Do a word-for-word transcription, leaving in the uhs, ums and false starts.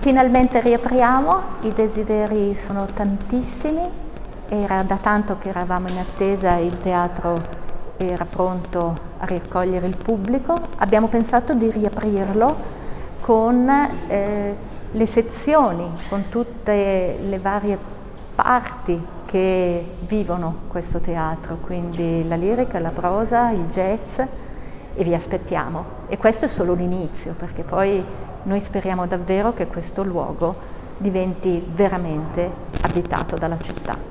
finalmente riapriamo, i desideri sono tantissimi, era da tanto che eravamo in attesa, il teatro era pronto a riaccogliere il pubblico. Abbiamo pensato di riaprirlo con eh, le sezioni, con tutte le varie parti che vivono questo teatro, quindi la lirica, la prosa, il jazz, e vi aspettiamo. E questo è solo l'inizio, perché poi noi speriamo davvero che questo luogo diventi veramente abitato dalla città.